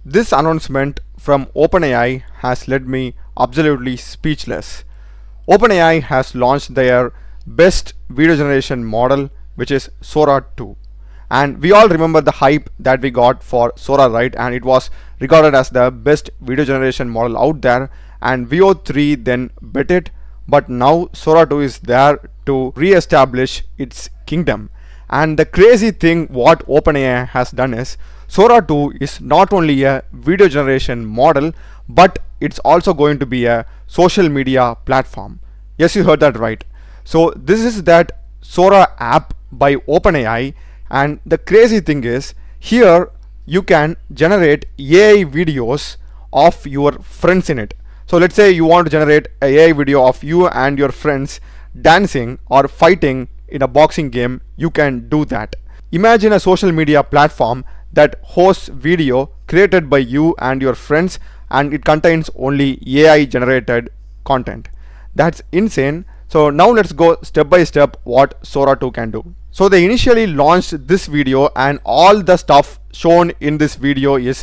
This announcement from OpenAI has led me absolutely speechless. OpenAI has launched their best video generation model, which is Sora 2. And we all remember the hype that we got for Sora, right? And it was regarded as the best video generation model out there. And Veo 3 then bet it. But now Sora 2 is there to re-establish its kingdom. And the crazy thing what OpenAI has done is Sora 2 is not only a video generation model, but it's also going to be a social media platform. Yes, you heard that right. So this is that Sora app by OpenAI, and the crazy thing is here you can generate AI videos of your friends in it. So let's say you want to generate an AI video of you and your friends dancing or fighting in a boxing game. You can do that. Imagine a social media platform that hosts video created by you and your friends, and it contains only AI generated content. That's insane. So now let's go step by step what Sora 2 can do. So they initially launched this video, and all the stuff shown in this video is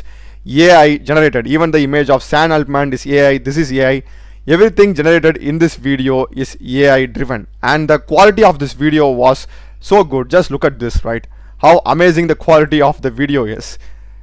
AI generated. Even the image of Sam Altman is AI. This is AI. Everything generated in this video is AI driven, and the quality of this video was so good. Just look at this, right? How amazing the quality of the video is.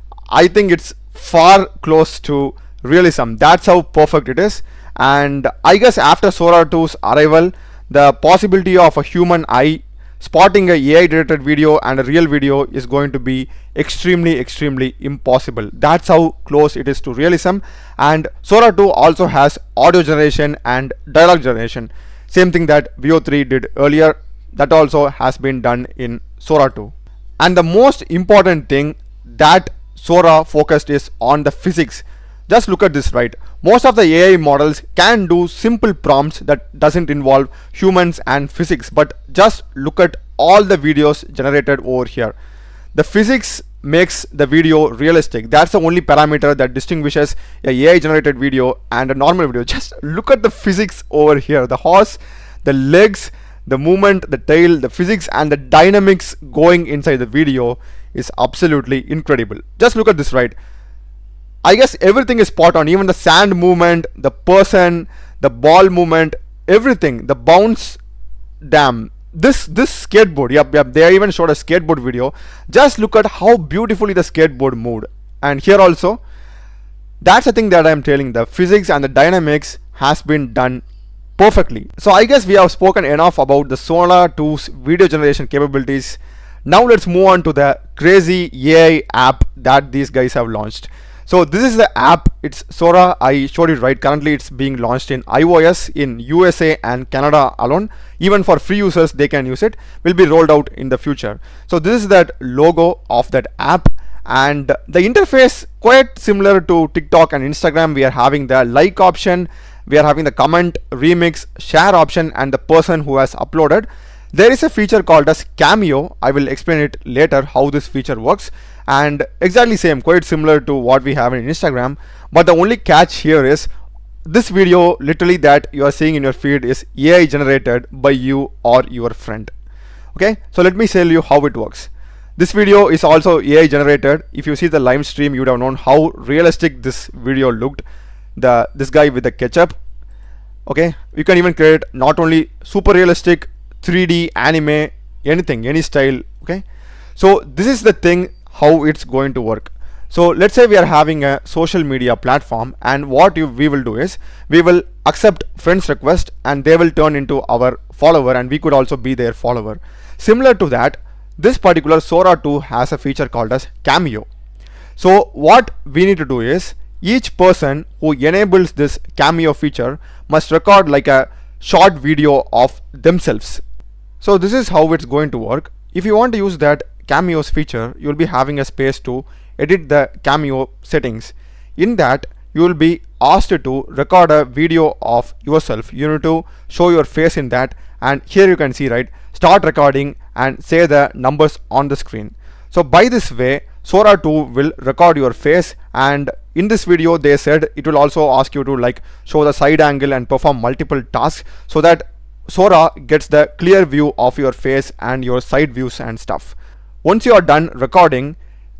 I think it's far close to realism. That's how perfect it is. And I guess after Sora 2's arrival, the possibility of a human eye spotting a AI generated video and a real video is going to be extremely impossible. That's how close it is to realism. And Sora 2 also has audio generation and dialogue generation, same thing that Veo 3 did earlier. That also has been done in Sora 2. And the most important thing that Sora focused is on the physics. Just look at this, right? Most of the AI models can do simple prompts that doesn't involve humans and physics, but just look at all the videos generated over here. The physics makes the video realistic. That's the only parameter that distinguishes a AI generated video and a normal video. Just look at the physics over here. The horse, the legs, the movement, the tail, the physics and the dynamics going inside the video is absolutely incredible. Just look at this, right? I guess everything is spot on. Even the sand movement, the person, the ball movement, everything, the bounce, damn. This skateboard, yep, they even showed a skateboard video. Just look at how beautifully the skateboard moved. And here also, that's the thing that I'm telling. The physics and the dynamics has been done perfectly. So I guess we have spoken enough about the Sora 2's video generation capabilities. Now let's move on to the crazy AI app that these guys have launched. So this is the app. It's Sora. I showed it right. Currently it's being launched in iOS in USA and Canada alone. Even for free users they can use it. Will be rolled out in the future. So this is that logo of that app, and the interface quite similar to TikTok and Instagram. We are having the like option, we are having the comment, remix, share option, and the person who has uploaded. There is a feature called as Cameo. I will explain it later how this feature works, and exactly same, quite similar to what we have in Instagram. But the only catch here is this video literally that you are seeing in your feed is AI generated by you or your friend. Okay, so let me tell you how it works. This video is also AI generated. If you see the live stream, you would have known how realistic this video looked. This guy with the ketchup. Okay, you can even create not only super realistic 3D anime, anything, any style. Okay, so this is the thing how it's going to work. So let's say we are having a social media platform, and what we will do is we will accept friends request and they will turn into our follower, and we could also be their follower. Similar to that, this particular Sora 2 has a feature called as Cameo. So what we need to do is each person who enables this Cameo feature must record like a short video of themselves. So this is how it's going to work. If you want to use that Cameo's feature, you'll be having a space to edit the Cameo settings. In that, you will be asked to record a video of yourself. You need to show your face in that, and here you can see, right, start recording and say the numbers on the screen. So by this way, Sora 2 will record your face, and in this video they said it will also ask you to like show the side angle and perform multiple tasks so that Sora gets the clear view of your face and your side views and stuff. Once you are done recording,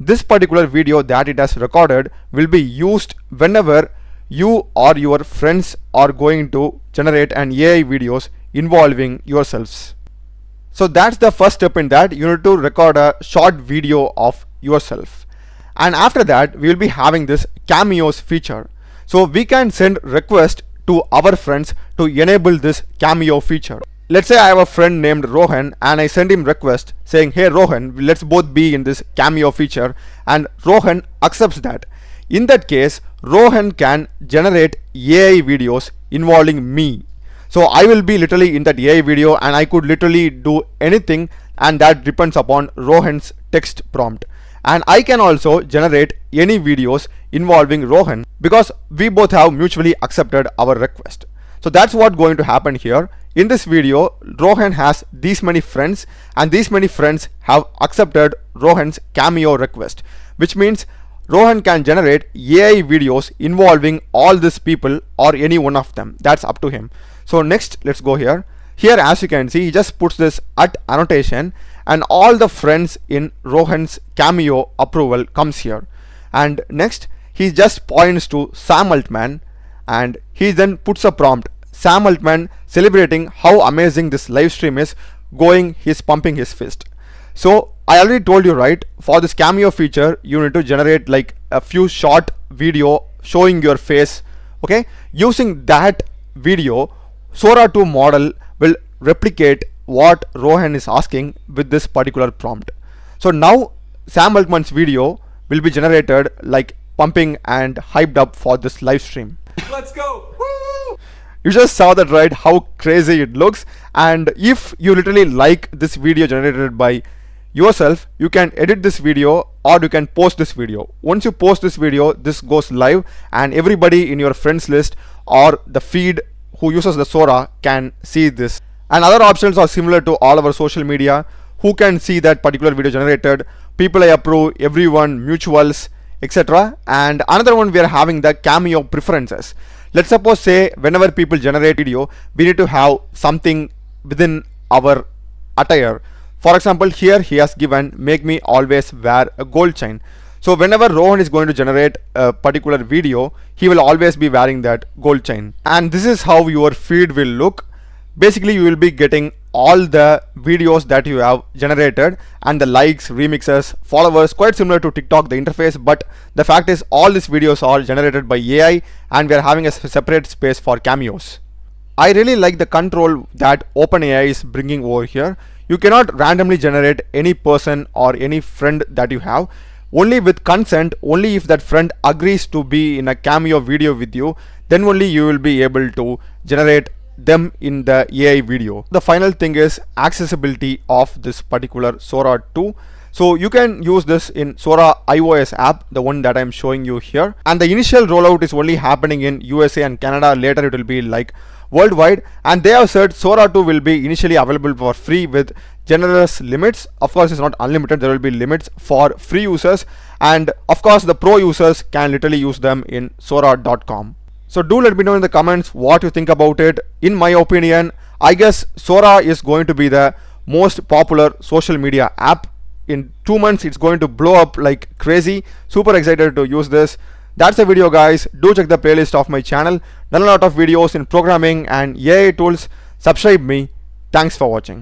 this particular video that it has recorded will be used whenever you or your friends are going to generate an AI videos involving yourselves. So that's the first step in that. You need to record a short video of yourself. And after that, we will be having this cameos feature. So we can send request to our friends to enable this cameo feature. Let's say I have a friend named Rohan and I send him request saying, hey Rohan, let's both be in this cameo feature, and Rohan accepts that. In that case, Rohan can generate AI videos involving me. So I will be literally in that AI video and I could literally do anything, and that depends upon Rohan's text prompt. And I can also generate any videos involving Rohan because we both have mutually accepted our request. So that's what going to happen here. In this video, Rohan has these many friends and these many friends have accepted Rohan's cameo request, which means Rohan can generate AI videos involving all these people or any one of them. That's up to him. So next, let's go here. Here, as you can see, he just puts this at annotation and all the friends in Rohan's cameo approval comes here. And next, he just points to Sam Altman and he then puts a prompt, Sam Altman celebrating how amazing this live stream is going, he's pumping his fist. So I already told you, right, for this cameo feature, you need to generate like a few short video showing your face. Okay, using that video, Sora 2 model will replicate what Rohan is asking with this particular prompt. So now Sam Altman's video will be generated like pumping and hyped up for this live stream. Let's go! Woo! You just saw that, right, how crazy it looks. And if you literally like this video generated by yourself, you can edit this video or you can post this video. Once you post this video, this goes live and everybody in your friends list or the feed who uses the Sora can see this. And other options are similar to all our social media. Who can see that particular video generated, people I approve, everyone, mutuals, etc. And another one, we are having the cameo preferences. Let's suppose say whenever people generate video, we need to have something within our attire. For example, here he has given make me always wear a gold chain. So whenever Rohan is going to generate a particular video, he will always be wearing that gold chain. And this is how your feed will look. Basically, you will be getting all the videos that you have generated and the likes, remixes, followers, quite similar to TikTok, the interface. But the fact is all these videos are generated by AI and we are having a separate space for cameos. I really like the control that OpenAI is bringing over here. You cannot randomly generate any person or any friend that you have. Only with consent, only if that friend agrees to be in a cameo video with you, then only you will be able to generate them in the AI video. The final thing is accessibility of this particular Sora 2. So you can use this in Sora iOS app, the one that I'm showing you here. And the initial rollout is only happening in USA and Canada. Later it will be like worldwide. And they have said Sora 2 will be initially available for free with generous limits. Of course, it's not unlimited. There will be limits for free users. And of course, the pro users can literally use them in Sora.com. So do let me know in the comments what you think about it. In my opinion, I guess Sora is going to be the most popular social media app. In 2 months, it's going to blow up like crazy. Super excited to use this. That's the video, guys. Do check the playlist of my channel. Done a lot of videos in programming and AI tools. Subscribe me. Thanks for watching.